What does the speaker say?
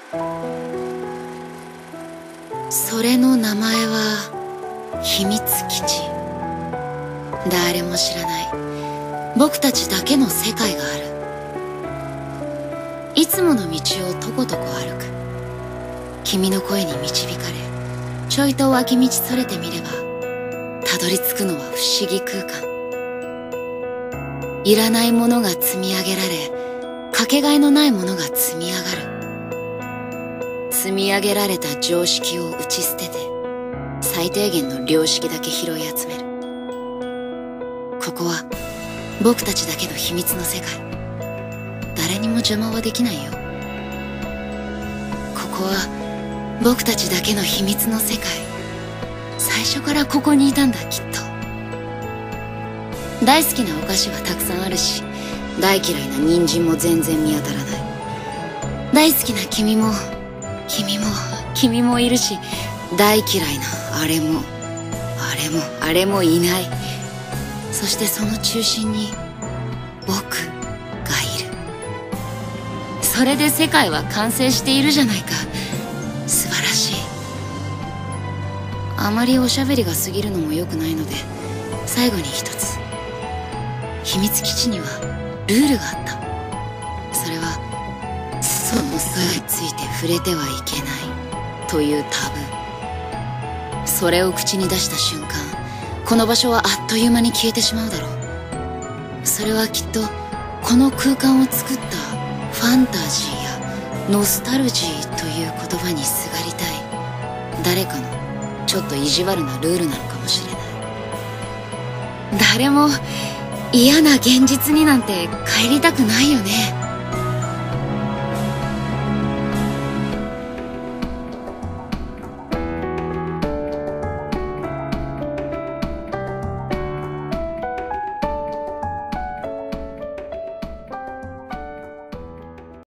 それの名前は秘密基地。誰も知らない僕たちだけの世界がある。いつもの道をとことこ歩く。君の声に導かれ、ちょいと脇道それてみればたどり着くのは不思議空間。いらないものが積み上げられ、かけがえのないものが積み上がる。積み上げられた常識を打ち捨てて、最低限の良識だけ拾い集める。ここは僕たちだけの秘密の世界。誰にも邪魔はできないよ。ここは僕たちだけの秘密の世界。最初からここにいたんだ、きっと。大好きなお菓子はたくさんあるし、大嫌いな人参も全然見当たらない。大好きな君もいるし、大嫌いなあれもいない。そしてその中心に僕がいる。それで世界は完成しているじゃないか。素晴らしい。あまりおしゃべりが過ぎるのも良くないので、最後に一つ。秘密基地にはルールがあった。それはその空について触れてはいけないというタブー。それを口に出した瞬間、この場所はあっという間に消えてしまうだろう。それはきっとこの空間を作ったファンタジーやノスタルジーという言葉にすがりたい誰かのちょっと意地悪なルールなのかもしれない。誰も嫌な現実になんて帰りたくないよね。